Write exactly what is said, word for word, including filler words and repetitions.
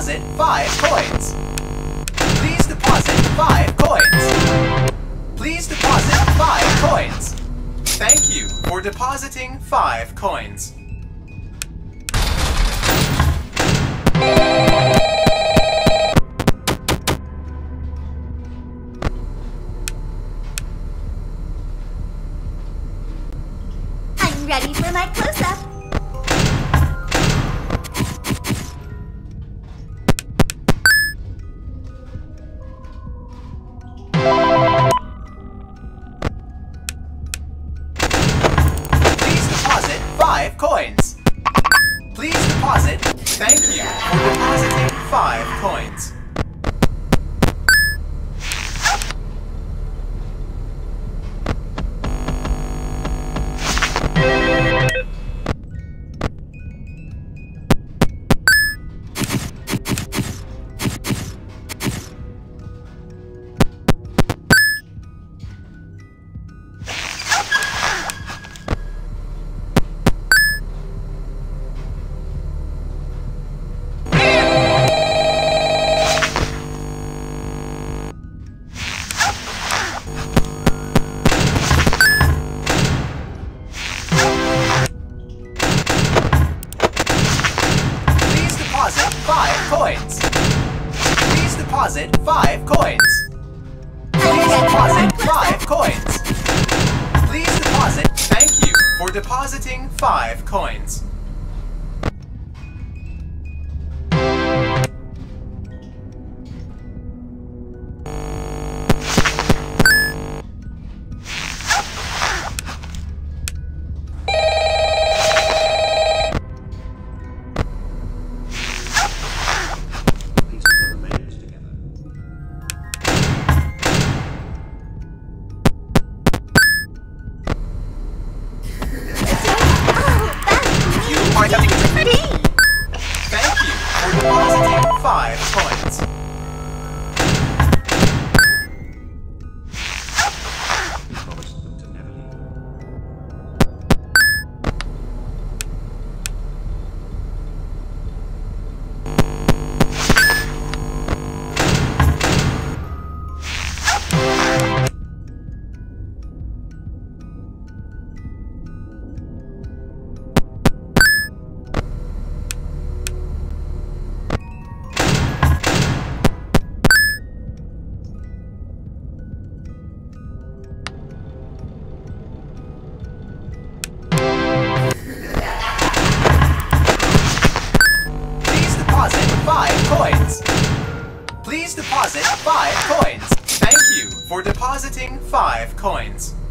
deposit five coins. Please deposit five coins. Please deposit five coins. Thank you for depositing five coins. I'm ready for my close-up. Please deposit five coins. Please deposit. Thank you for depositing five coins. Five coins. Please deposit five coins. Please deposit five coins. Please deposit. Thank you for depositing five coins. Thank you for depositing five coins. Five coins. Please deposit five coins. Thank you for depositing five coins.